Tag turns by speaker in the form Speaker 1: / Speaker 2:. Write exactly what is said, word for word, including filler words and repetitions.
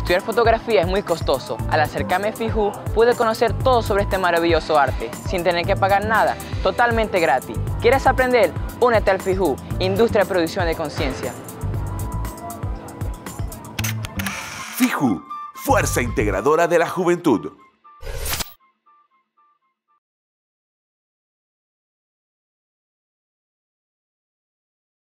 Speaker 1: Estudiar fotografía es muy costoso. Al acercarme a Fiju, pude conocer todo sobre este maravilloso arte, sin tener que pagar nada, totalmente gratis. ¿Quieres aprender? Únete al Fiju, Industria de Producción de Conciencia.
Speaker 2: Fiju, fuerza integradora de la juventud.